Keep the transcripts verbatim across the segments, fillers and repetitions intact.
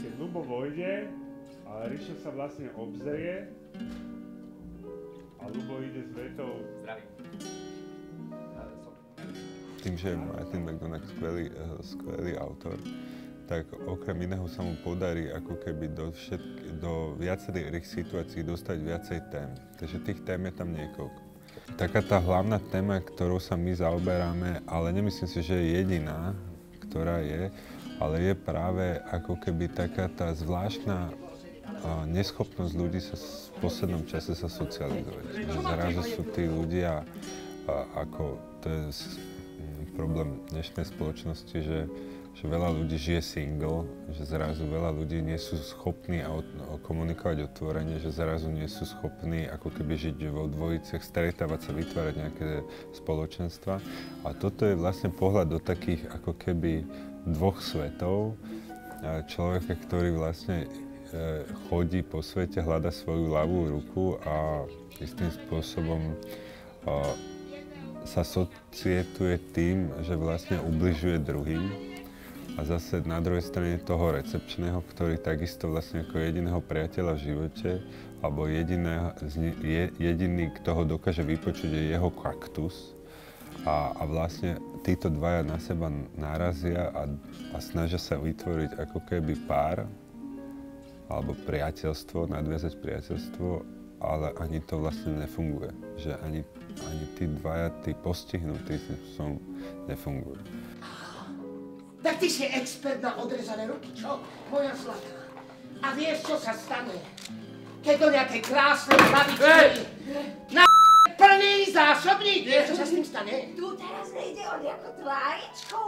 keď Ľubo vojde, ale Rišo sa vlastne obzrie a Ľubo ide s vetou zdravím. Tým, že je Martin McDonagh skvelý, skvelý autor, tak okrem iného sa mu podarí ako keby do, všetky, do viacerých situácií dostať viacej tém. Takže tých tém je tam niekoľko. Taká tá hlavná téma, ktorou sa my zaoberáme, ale nemyslím si, že je jediná, ktorá je, ale je práve ako keby taká tá zvláštna uh, neschopnosť ľudí sa v poslednom čase sa socializovať. Že zrazu sú tí ľudia, uh, ako to je problém dnešnej spoločnosti, že, že veľa ľudí žije single, že zrazu veľa ľudí nie sú schopní komunikovať otvorene, že zrazu nie sú schopní ako keby žiť vo dvojiciach, stretávať sa, vytvárať nejaké spoločenstva. A toto je vlastne pohľad do takých ako keby dvoch svetov. Človeka, ktorý vlastne chodí po svete, hľada svoju ľavú ruku a istým spôsobom sa societuje tým, že vlastne ubližuje druhým. A zase na druhej strane toho recepčného, ktorý takisto vlastne ako jediného priateľa v živote, alebo jediného, je, jediný, kto ho dokáže vypočuť, je jeho kaktus. A, a vlastne títo dvaja na seba narazia a, a snažia sa vytvoriť ako keby pár, alebo priateľstvo, nadviazať priateľstvo, ale ani to vlastne nefunguje. Že ani, ani tí dvaja, tí postihnutí som nefungujú. Tak ty si expert na odrezané ruky, čo? Moja zlatá. A vieš, čo sa stane? Keď do nejakej krásnej babičky na plný zásobník. Vieš, čo sa s tým stane? Tu teraz nejde o nejakú tváričku.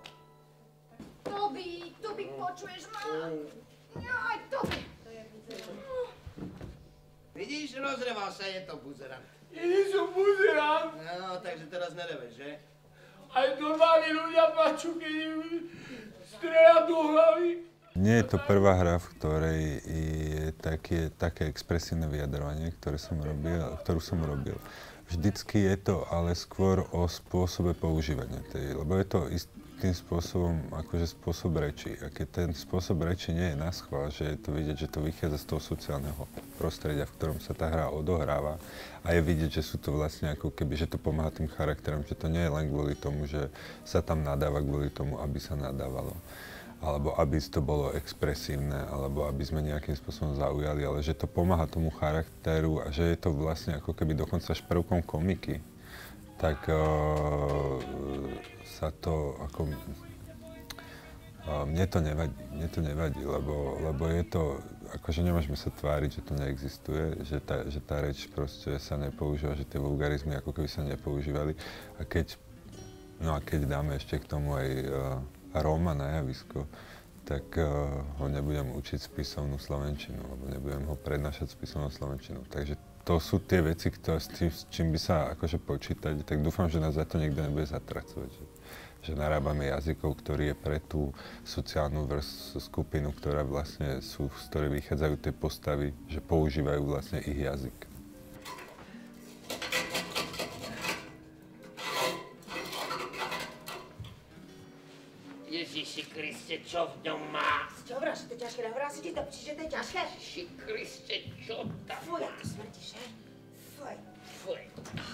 Toby, Toby, počuješ ma? Aj Toby. Vidíš, rozreval sa, je to buzerant. Ja nie som buzerant. No, takže teraz nereveš, že? Aj normálni ľudia plačú, keď im strieľa do hlavy. Nie je to prvá hra, v ktorej je také, také expresívne vyjadrovanie, ktoré som robil, ktorú som robil. Vždycky je to ale skôr o spôsobe používania tej, lebo je to istým spôsobom akože spôsob reči. A keď ten spôsob reči nie je naschvál, že je to vidieť, že to vychádza z toho sociálneho prostredia, v ktorom sa tá hra odohráva a je vidieť, že sú to vlastne ako keby, že to pomáha tým charakterom, že to nie je len kvôli tomu, že sa tam nadáva kvôli tomu, aby sa nadávalo, alebo aby to bolo expresívne, alebo aby sme nejakým spôsobom zaujali, ale že to pomáha tomu charakteru a že je to vlastne ako keby dokonca až prvkom komiky, tak uh, sa to ako... Uh, mne to nevadí, mne to nevadí, lebo, lebo je to, akože nemôžeme sa tváriť, že to neexistuje, že tá, že tá reč proste sa nepoužíva, že tie vulgarizmy ako keby sa nepoužívali. A keď, no a keď dáme ešte k tomu aj uh, Róma na javisko, tak uh, ho nebudem učiť spisovnú slovenčinu, alebo nebudem ho prednášať spisovnú slovenčinu. Takže to sú tie veci, ktoré, s, tým, s čím by sa akože počítať, tak dúfam, že nás za to niekto nebude zatracovať. Že, že narábame jazykov, ktorý je pre tú sociálnu vrst, skupinu, ktorá vlastne sú, z ktorej vychádzajú tie postavy, že používajú vlastne ich jazyk. Ježiši Kriste, čo v ňom má? Čo vraj, že to je ťažké? Navrá si ti to, že to je ťažké? Ježiši Kriste, čo tam? Fuj, ako smrdíš, že? Fuj. Fuj.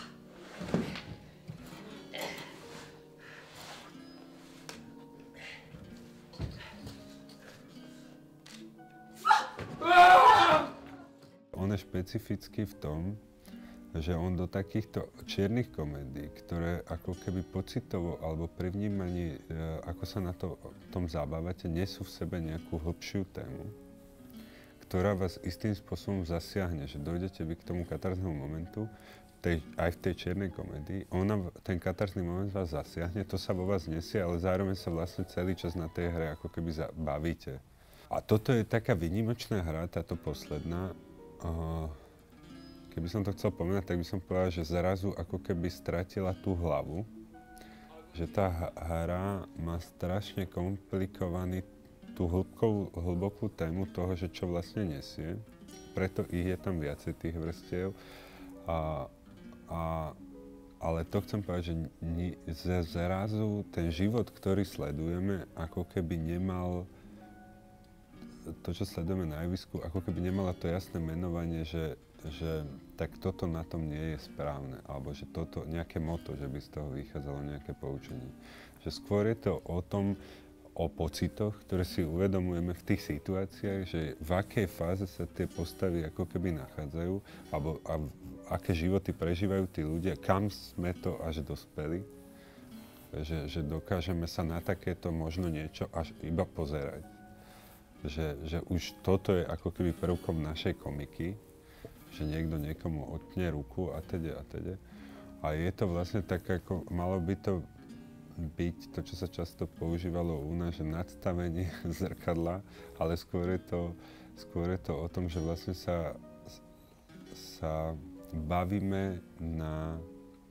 On je špecifický v tom, že on do takýchto čiernych komédií, ktoré ako keby pocitovo alebo pri vnímaní, ako sa na to, tom zabávate, nesú v sebe nejakú hlbšiu tému, ktorá vás istým spôsobom zasiahne, že dojdete vy k tomu katarznému momentu, tej, aj v tej čiernej komédii, ona, ten katarzný moment vás zasiahne, to sa vo vás nesie, ale zároveň sa vlastne celý čas na tej hre ako keby bavíte. A toto je taká výnimočná hra, táto posledná. Uh, Keby som to chcel povedať, tak by som povedal, že zrazu ako keby stratila tú hlavu. Že tá hra má strašne komplikovaný tú hĺbkovú, hlbokú tému toho, že čo vlastne nesie. Preto ich je tam viacej tých vrstiev. A, a, ale to chcem povedať, že ni, zrazu ten život, ktorý sledujeme, ako keby nemal to, čo sledujeme na javisku, ako keby nemala to jasné menovanie, že, že tak toto na tom nie je správne, alebo že toto, nejaké motto, že by z toho vychádzalo nejaké poučenie. Že skôr je to o tom, o pocitoch, ktoré si uvedomujeme v tých situáciách, že v akej fáze sa tie postavy ako keby nachádzajú, alebo a aké životy prežívajú tí ľudia, kam sme to až dospeli, že, že dokážeme sa na takéto možno niečo až iba pozerať. Že, že už toto je ako keby prvkom našej komiky, že niekto niekomu otne ruku a teda a teda. A je to vlastne tak, ako malo by to byť to, čo sa často používalo u nás, že nadstavenie zrkadla, ale skôr je to, skôr je to o tom, že vlastne sa, sa bavíme na...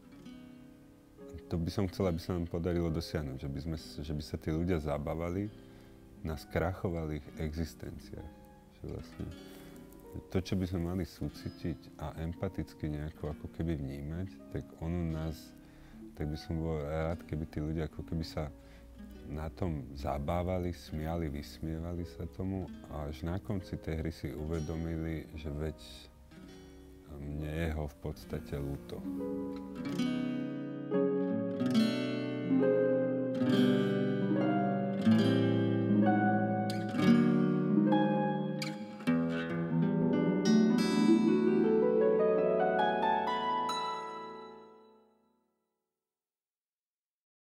To by som chcel, aby sa nám podarilo dosiahnuť, že by, sme, že by sa tí ľudia zabávali na skrachovalých existenciách. Že vlastne to, čo by sme mali súcitiť a empaticky nejako ako keby vnímať, tak ono nás tak by som bol rád, keby tí ľudia ako keby sa na tom zabávali, smiali, vysmievali sa tomu a až na konci tej hry si uvedomili, že veď mne je ho v podstate ľúto.